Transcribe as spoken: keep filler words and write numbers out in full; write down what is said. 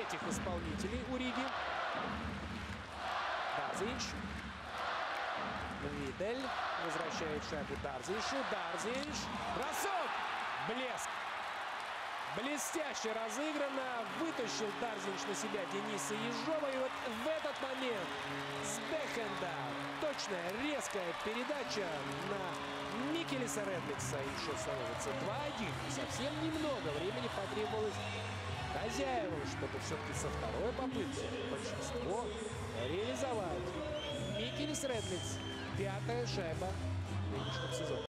этих исполнителей у Риги. Дарзич. Видель возвращает шайбу Дарзишу. Дарзич. Бросок. Блеск. Блестяще разыграно. Вытащил Дарзич на себя Дениса Ежова. И вот в этот момент с бэкхенда точная резкая передача на Микелиса Редликса. И счет становится два один. Совсем немного времени потребовалось хозяевам, чтобы все-таки со второй попытки большинство реализовать. Микелис Редликс. Пятая шайба в нынешнем сезоне.